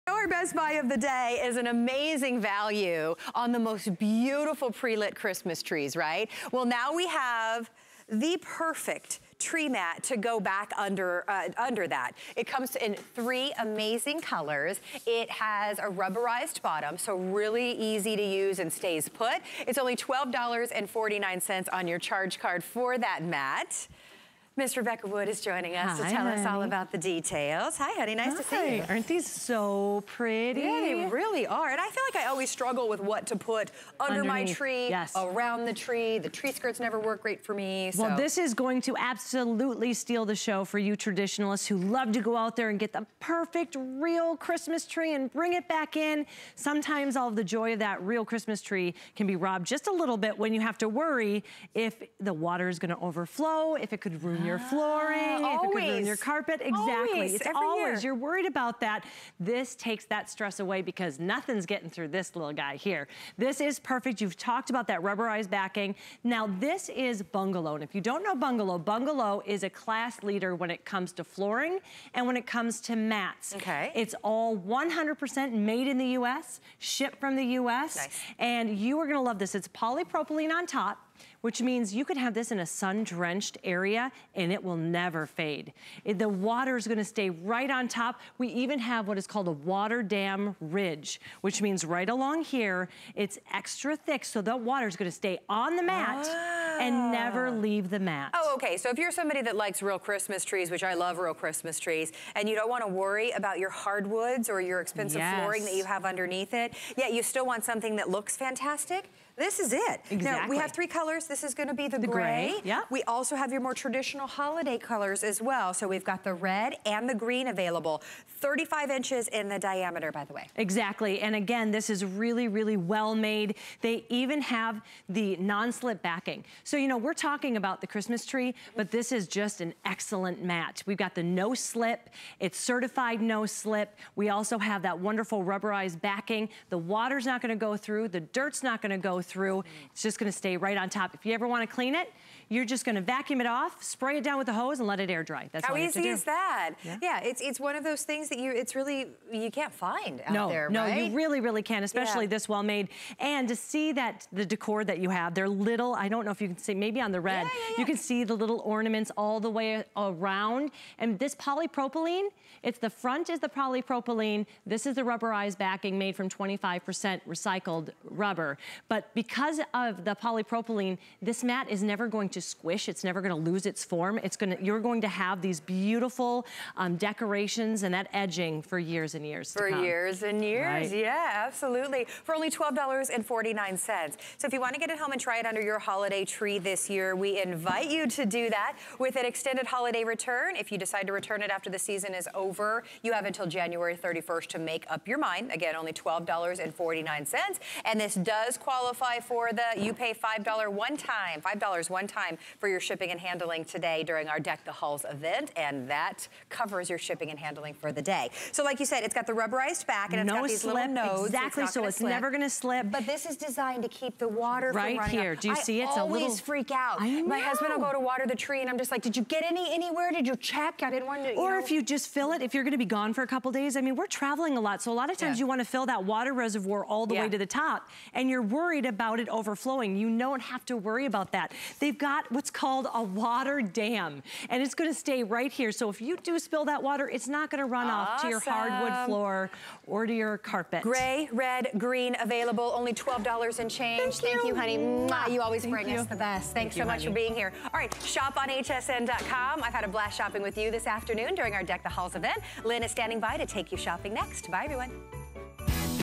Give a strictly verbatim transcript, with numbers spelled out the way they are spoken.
Our best buy of the day is an amazing value on the most beautiful pre-lit Christmas trees, right? Well, now we have the perfect tree mat to go back under uh, under that. It comes in three amazing colors. It has a rubberized bottom, so really easy to use and stays put. It's only twelve forty-nine on your charge card for that mat. Miss Rebecca Wood is joining us Hi, to tell honey. us all about the details. Hi, honey, nice Hi. to see you. Aren't these so pretty? Yeah, they really are. And I feel like I always struggle with what to put under Underneath. my tree, yes. around the tree. The tree skirts never work great for me. So. Well, this is going to absolutely steal the show for you traditionalists who love to go out there and get the perfect real Christmas tree and bring it back in. Sometimes all of the joy of that real Christmas tree can be robbed just a little bit when you have to worry if the water is going to overflow, if it could ruin your flooring, ah, if it could ruin your carpet. Exactly. Always, it's every always, year. you're worried about that. This takes that stress away because nothing's getting through this little guy here. This is perfect. You've talked about that rubberized backing. Now this is Bungalow. And if you don't know Bungalow, Bungalow is a class leader when it comes to flooring and when it comes to mats. Okay. It's all one hundred percent made in the U S, shipped from the U S. Nice. And you are gonna love this. It's polypropylene on top, which means you could have this in a sun-drenched area and it will never fade. It, the water is gonna stay right on top. We even have what is called a water dam ridge, which means right along here, it's extra thick so that water is gonna stay on the mat oh. and never leave the mat. Oh, okay, so if you're somebody that likes real Christmas trees, which I love real Christmas trees, and you don't wanna worry about your hardwoods or your expensive yes. flooring that you have underneath it, yet you still want something that looks fantastic, this is it. Exactly. Now, we have three colors. This is gonna be the, the gray. gray. Yeah. We also have your more traditional holiday colors as well. So we've got the red and the green available. thirty-five inches in the diameter, by the way. Exactly, and again, this is really, really well made. They even have the non-slip backing. So, you know, we're talking about the Christmas tree, but this is just an excellent mat. We've got the no slip. It's certified no slip. We also have that wonderful rubberized backing. The water's not gonna go through. The dirt's not gonna go through. It's just gonna stay right on top. If you ever wanna clean it, you're just gonna vacuum it off, spray it down with a hose, and let it air dry. That's How all you have to do. easy is that? Yeah. yeah, it's it's one of those things that you, it's really, you can't find out no, there, no, right? No, you really, really can, especially yeah. this well made. And to see that, the decor that you have, they're little, I don't know if you can see, maybe on the red, yeah, yeah, yeah. you can see the little ornaments all the way around. And this polypropylene, it's the front is the polypropylene, this is the rubberized backing made from twenty-five percent recycled rubber. But because of the polypropylene, this mat is never going to squish, it's never gonna lose its form. It's gonna, you're going to have these beautiful um, decorations and that edging for years and years For to come. years and years, right. yeah, absolutely. For only twelve forty-nine. So if you wanna get it home and try it under your holiday tree this year, we invite you to do that with an extended holiday return. If you decide to return it after the season is over, you have until January thirty-first to make up your mind. Again, only twelve forty-nine. And this does qualify for the, you pay five dollars one time, five dollars one time for your shipping and handling today during our Deck the Halls event, and that covers your shipping and handling for the day. So like you said, it's got the rubberized back and it's no got these slip, little nodes. exactly, it's so it's slip. never gonna slip. But this is designed to keep the water right from running here. out. Do you I see it's a always little... freak out. I My know. husband will go to water the tree and I'm just like, did you get any anywhere? Did you check? I didn't want to, you Or know. if you just fill it, if you're gonna be gone for a couple days, I mean, we're traveling a lot, so a lot of times yeah. you wanna fill that water reservoir all the yeah. way to the top, and you're worried about it overflowing. You don't have to worry about that. They've got what's called a water dam, and it's gonna stay right here. So if you do spill that water, it's not gonna run awesome. off to your hardwood floor or to your carpet. Gray, red, green, available, only twelve dollars and change. Thank, Thank you, you, honey. Mwah. You always Thank bring you. us the best. Thanks Thank so you, much honey. for being here. All right, shop on H S N dot com. I've had a blast shopping with you this afternoon during our Deck the Halls event. Lynn is standing by to take you shopping next. Bye, everyone.